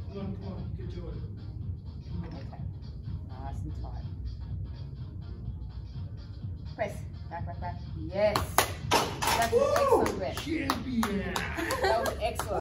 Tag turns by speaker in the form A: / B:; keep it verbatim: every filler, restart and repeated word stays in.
A: Come on, come on, you can do it.
B: Okay. Nice and tight. Press. Back, back, back. Yes. That's an excellent grip.
A: Champion!
B: That was excellent.